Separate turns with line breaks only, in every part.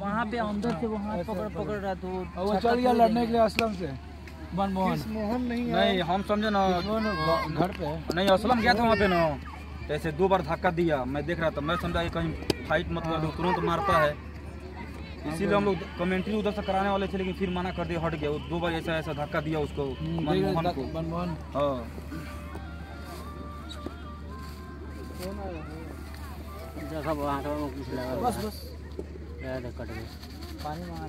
वहाँ पे अंदर से वो हाथ पकड़ रहा तो
वो चल गया लड़ने के लिए असलम से। मनमोहन
नहीं हम समझे ना
घर पे
नहीं, असलम गया था वहाँ पे ना, ऐसे 2 बार धक्का दिया, मैं देख रहा था, मैं समझा कि कहीं फाइट मत कर दो, तुरंत मारता है, इसीलिए हम लोग कमेंट्री उधर से कराने वाले थे, लेकिन फिर मना कर दिया, हट गया। 2 बार ऐसा धक्का दिया उसको
मनमोहन।
हाँ
बस पानी मांगा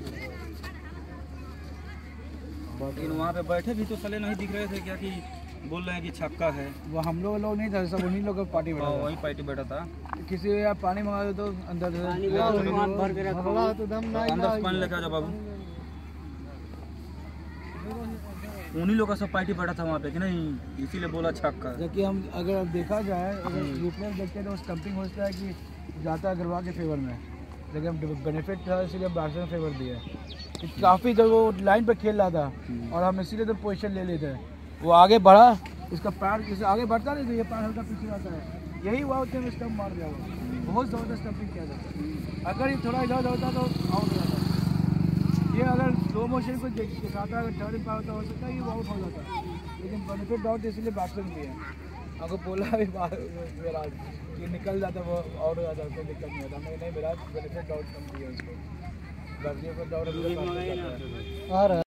लेकिन वहाँ पे बैठे भी तो सले नहीं दिख रहे थे क्या, कि बोल रहे हैं कि छक्का है।
वो हम लोग नहीं था, सब उन्हीं लोग का पार्टी बैठा था।
वही पार्टी बैठा था।
किसी को यार पानी मंगा दे तो अंदर से
अंदर से पानी लेके आ जाओ बाबू। उन्हीं लोग का सब पार्टी बैठा था वहाँ पे कि नहीं, इसीलिए बोला छक्का।
जबकि हम अगर देखा जाए, अगर यूपीएल देखते हैं तो स्टंपिंग होता है कि जाता है अग्रवाल के फेवर में, लेकिन बेनिफिट था इसलिए बैट्समैन फेवर दिया। काफ़ी जब वो लाइन पे खेल रहा था और हम इसीलिए तो पोजीशन ले लेते हैं। वो आगे बढ़ा, इसका पैर जैसे आगे बढ़ता नहीं तो ये पैर हल्का पीछे आता है, यही हुआ उसने स्टंप मार दिया। वो बहुत ज़बरदस्त स्टंपिंग किया था। अगर ये थोड़ा इधर होता तो आउट हो जाता। ये अगर स्लो मोशन को दिखाता, अगर टर्न पर होता हो सकता है ये आउट हो जाता, लेकिन बेनिफिट आउट इसलिए बैट्समैन दिया। आपको बोला भी विराट कि निकल जाता वो आउट हो जाता, कोई दिक्कत नहीं होता। नहीं विराट बेनिफिट आउट कम दिया उसको, बाकी को आउट